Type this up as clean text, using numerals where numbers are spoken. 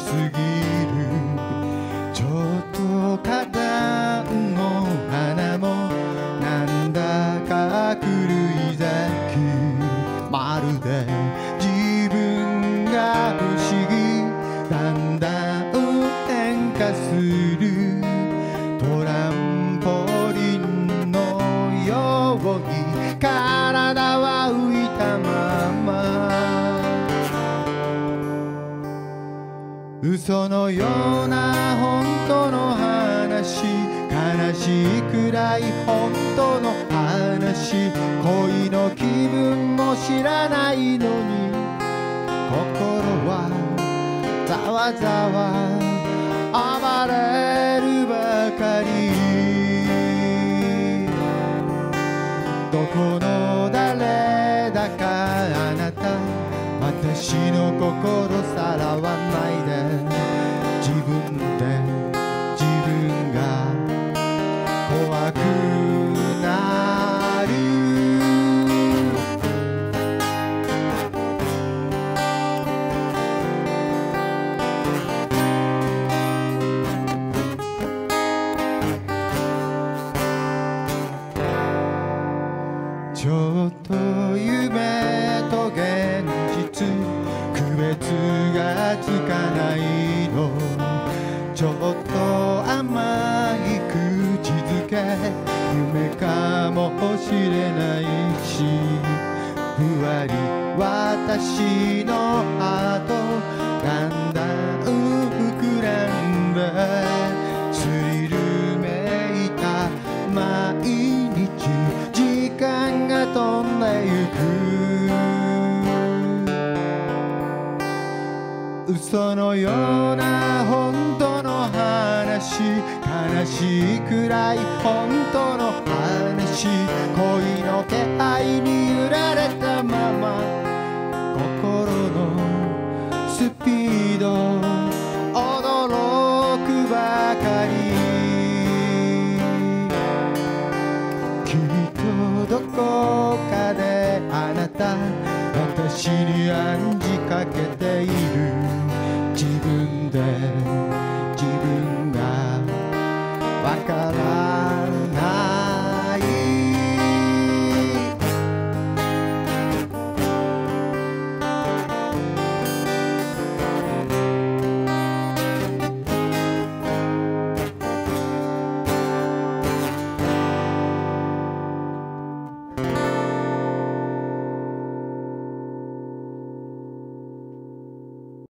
すぎる。ちょっと花壇の花もなんだか狂い咲き、まるで自分が不思議、だんだん変化するトランポリンのように体は浮いたまま、嘘のような本当の話、悲しいくらい本当の話、恋の気分も知らないのに心はざわざわ暴れるばかり。どこの誰だかあなた、私の心さらわないで、自分で自分が怖くなる。ちょっと夢と現実区別がつかないの、ちょっと甘い口づけ夢かもしれないし、ふわり私のハートだんだん膨らんで、スリルめいた毎日時間が飛んでゆく。嘘のような本当の話、悲しいくらい本当の話、恋の気配に揺られたまま、心のスピード驚くばかり。きっとどこかであなた私に暗示かけている。